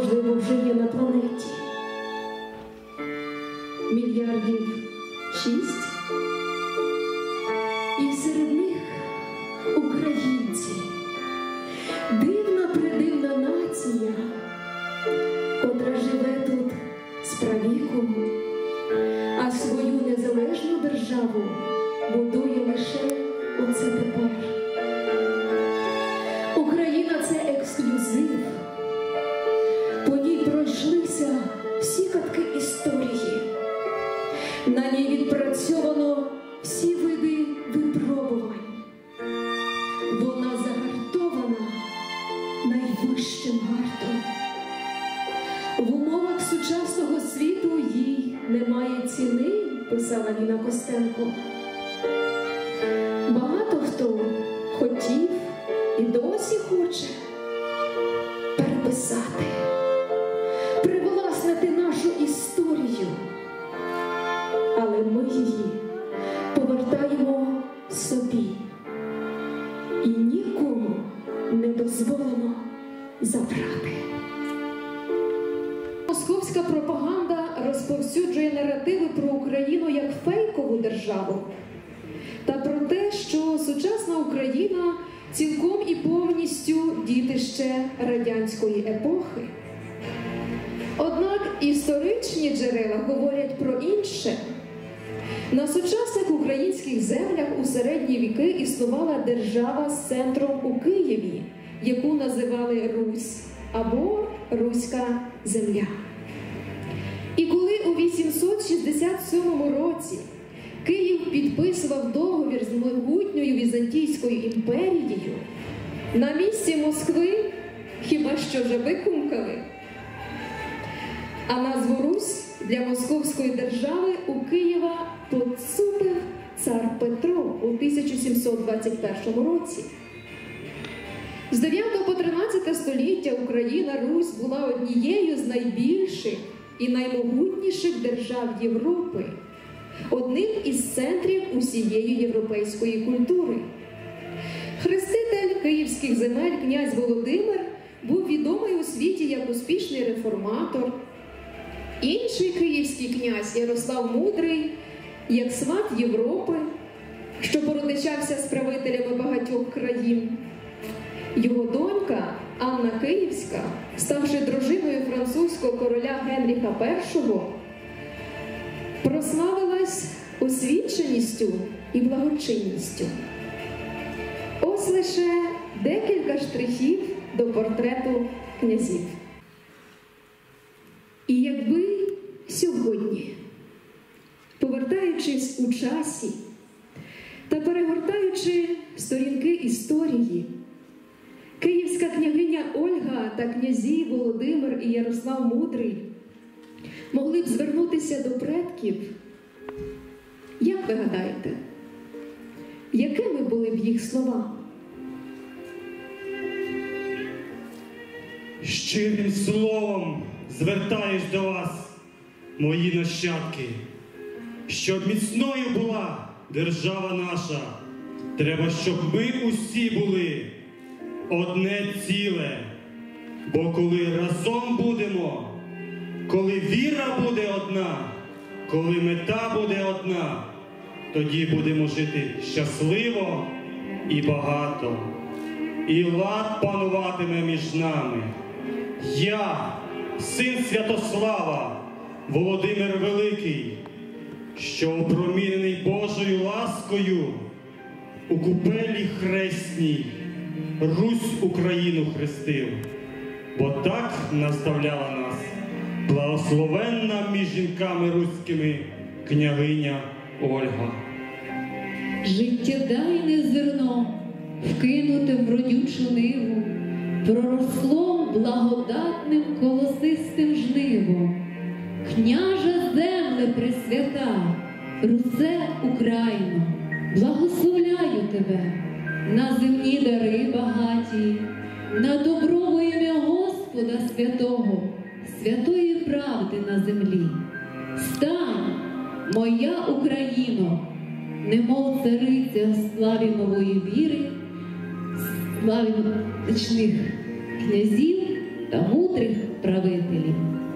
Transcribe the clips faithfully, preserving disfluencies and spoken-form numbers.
можливо, вже є на планеті. Мільярдів шість. І серед них українці. Дивна-придивна нація, котра живе тут справіком, а свою незалежну державу будує лише оце тепер. Україна – це ексклюзив. По ній пройшлися всі катки історії. На ній відпрацьовано всі види випробувань. Вона загартована найвищим гартом. В умовах сучасного світу їй немає ціни, писала Ніна Костенко. Багато хто хотів і досі хоче переписати, привласнити нашу історію. Але ми її повертаємо собі і нікому не дозволено забрати. Московська пропаганда розповсюджує наративи про Україну як фейкову державу та про те, що сучасна Україна цілком і повністю дітище радянської епохи. Однак історичні джерела говорять про інше. На сучасних українських землях у середні віки існувала держава з центром у Києві, яку називали Русь або Руська земля. І коли у вісімсот шістдесят сьомому році Київ підписував договір з могутньою Візантійською імперією, на місці Москви хіба що жаби кумкали. А назву Русь для московської держави у Києва поцупив цар Петро у тисяча сімсот двадцять першому році. З дев'ятого по тринадцяте століття Україна, Русь була однією з найбільших і наймогутніших держав Європи, одним із центрів усієї європейської культури. Хреститель київських земель князь Володимир був відомий у світі як успішний реформатор. Інший київський князь Ярослав Мудрий як сват Європи, що породичався з правителями багатьох країн. Його донька Анна Київська, ставши дружиною французького короля Генріха Першого, прославилась освіченістю і благочинністю. Ось лише декілька штрихів до портрету князів. І якби сьогодні, повертаючись у часі та перегортаючи сторінки історії, київська княгиня Ольга та князі Володимир і Ярослав Мудрий могли б звернутися до предків, як ви гадаєте, якими були б їх слова? Щирим словом звертаюсь до вас, мої нащадки, щоб міцною була держава наша. Треба, щоб ми усі були одне ціле, бо коли разом будемо, коли віра буде одна, коли мета буде одна, тоді будемо жити щасливо і багато. І лад пануватиме між нами. Я, син Святослава, Володимир Великий, що опромінений Божою ласкою у купелі хресній Русь Україну хрестив, бо так наставляла нас благословенна між жінками руськими княгиня Ольга. Життєдайне зерно, вкинуте в родючу ниву, проросло благодатним колосистим жнивом. Княже земле пресвята, Русе Україно, благословляю тебе на земні дари багаті, на добро во ім'я Господа святого, святої правди на землі. Стань, моя Україно, немов цариця в славі нової віри, славі вічних князів та мудрих правителів.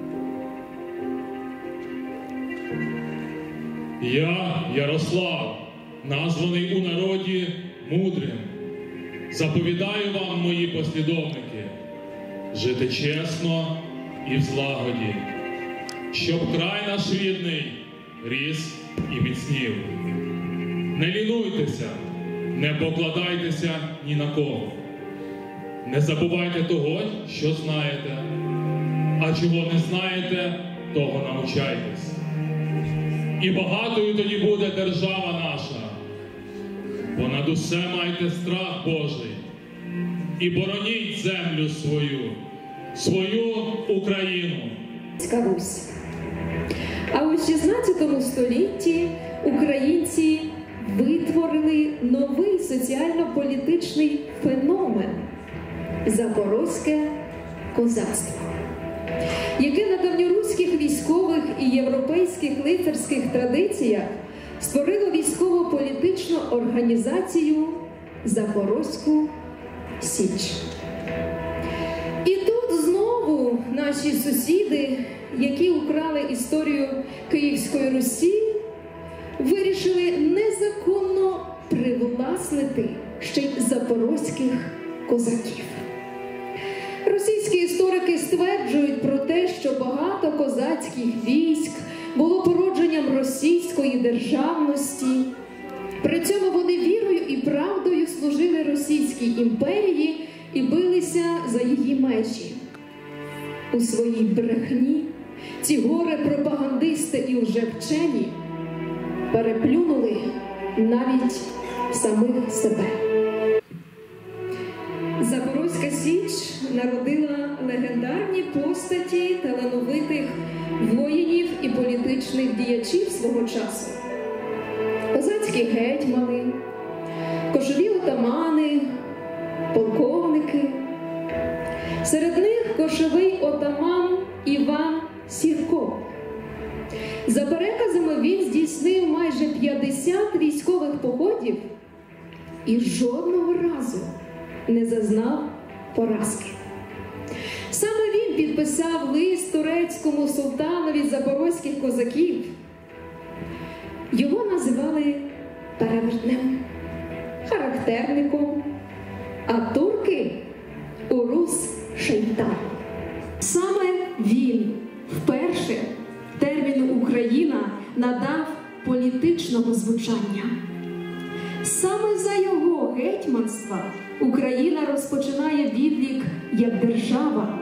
Я, Ярослав, названий у народі мудрим, заповідаю вам, мої послідовники, жити чесно і в злагоді, щоб край наш рідний ріс і міцнів. Не лінуйтеся, не покладайтеся ні на кого. Не забувайте того, що знаєте, а чого не знаєте, того навчайтесь. І багатою тоді буде держава наша. Понад усе майте страх Божий і бороніть землю свою, свою Україну. Русь. А у шістнадцятому столітті українці витворили новий соціально-політичний феномен – запорозьке козацтво, яке на давньоруських військових і європейських лицарських традиціях створило військово-політичну організацію Запорозьку Січ. І тут знову наші сусіди, які украли історію Київської Русі, вирішили незаконно привласнити ще й запорозьких козаків. Російські історики стверджують про те, що багато козацьких військ було породженням російської державності. При цьому вони вірою і правдою служили Російській імперії і билися за її межі. У своїй брехні ці горе-пропагандисти і лжевчені переплюнули навіть самих себе. Запорозька Січ народила легендарні постаті талановитих воїнів і політичних діячів свого часу. Козацькі гетьмани, кошові отамани, полковники. Серед них кошовий отаман Іван Сірко. За переказами, він здійснив майже п'ятдесят військових походів і жодного разу не зазнав поразки. Саме він підписав лист турецькому султанові запорозьких козаків. Його називали перевертнем, характерником, а турки – урус шейтан. Саме він вперше терміну «Україна» надав політичного звучання. Саме за його гетьманства Україна розпочинає відлік як держава.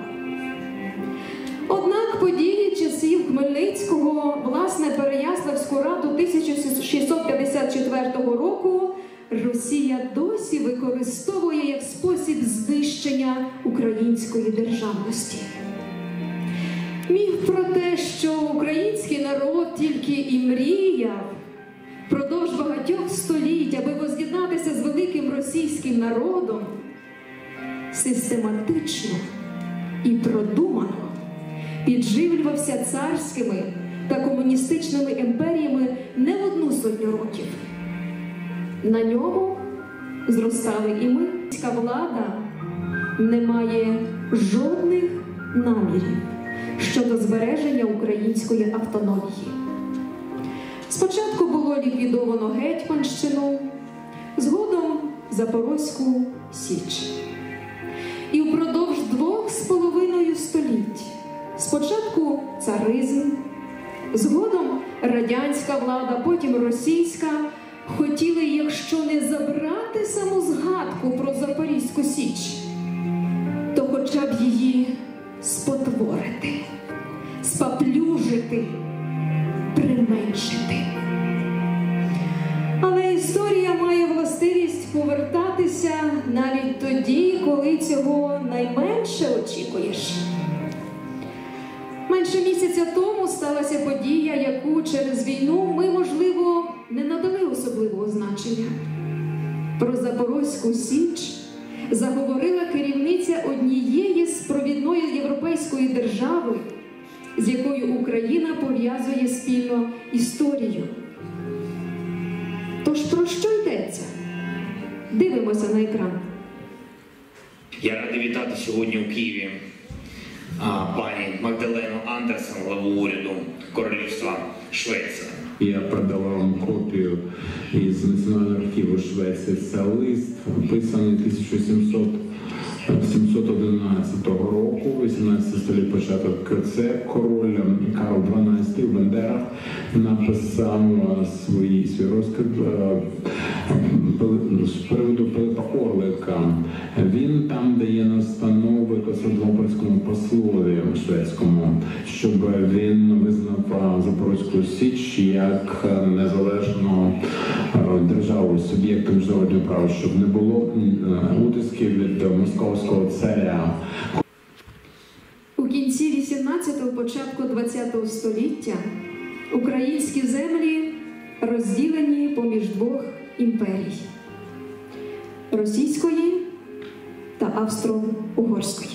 Однак події часів Хмельницького, власне, Переяславську раду тисяча шістсот п'ятдесят четвертого року Росія досі використовує як спосіб знищення української державності. Міф про те, що український народ тільки і мріяв впродовж багатьох століть, аби воз'єднатися з великим російським народом, систематично і продумано підживлювався царськими та комуністичними імперіями не в одну сотню років. На ньому зростали і ми. Російська влада не має жодних намірів щодо збереження української автономії. Спочатку було ліквідовано Гетьманщину, згодом Запорозьку Січ. І впродовж двох з половиною століть спочатку царизм, згодом радянська влада, потім російська, хотіли, якщо не забрати саму згадку про Запорізьку Січ, то хоча б її спотворити, спаплюжити, применшити. Але історія має властивість повертатися навіть тоді, коли цього найменше очікуєш. Менше місяця тому сталася подія, яку через війну ми, можливо, не надали особливого значення. Про Запорозьку Січ заговорила керівниця однієї з провідної європейської держави, з якою Україна пов'язує спільно історію. Тож про що йдеться? Дивимося на екран. Я радий вітати сьогодні у Києві а, пані Магдалену Андерсен, главу уряду Королівства Швеція. Я продала вам копію із Національного архіву Швеції. Це лист, писаний тисяча сімсот одинадцятого року, вісімнадцятий століття початок. Це король Карл дванадцятий в Бендерах написав свої, свій розказ з приводу Пилипа Орлика. Він там дає настанови Константинопольському послові шведському, щоб він визнав Запорозьку Січ як незалежну державу, суб'єктом міжнародного права, щоб не було утисків від московського царя. У кінці вісімнадцятого, початку двадцятого століття українські землі розділені поміж двох імперій – російської та австро-угорської.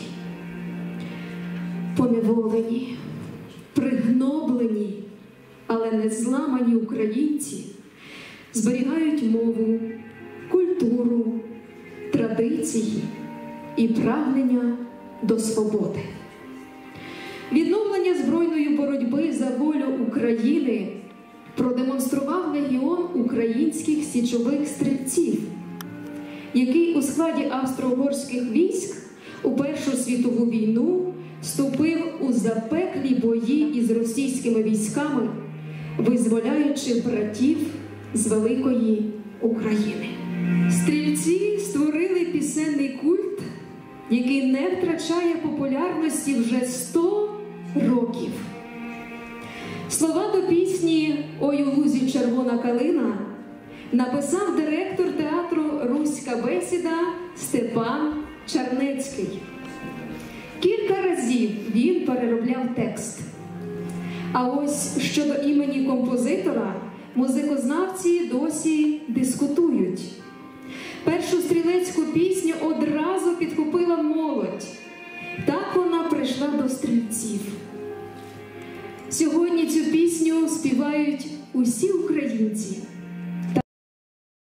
Поневолені, пригноблені, але не зламані українці зберігають мову, культуру, традиції і прагнення до свободи. Відновлення збройної боротьби за волю України продемонстрував легіон українських січових стрільців, який у складі австро-угорських військ у Першу світову війну вступив у запеклі бої із російськими військами, визволяючи братів з великої України. Стрільці створили пісенний культ, який не втрачає популярності вже сто років. Слова до пісні «Ой у лузі червона калина» написав директор театру «Руська бесіда» Степан Чарнецький. Кілька разів він переробляв текст. А ось щодо імені композитора музикознавці досі дискутують. Першу стрілецьку пісню одразу підхопила молодь. Так вона прийшла до стрільців. Сьогодні цю пісню співають усі українці,